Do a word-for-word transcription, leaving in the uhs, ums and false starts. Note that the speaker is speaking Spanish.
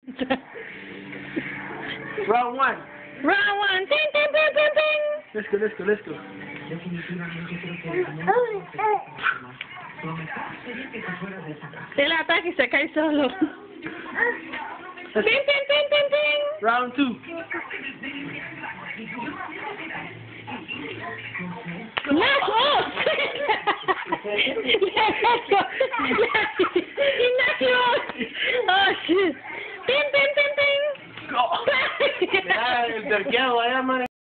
Round one. Round one. Ting, ting, ting, ting, ting. Let's go, let's go, let's go. Él ataca y se cae solo. Ting, ting, ting, ting, ting. Round two. Let's go. Let's go.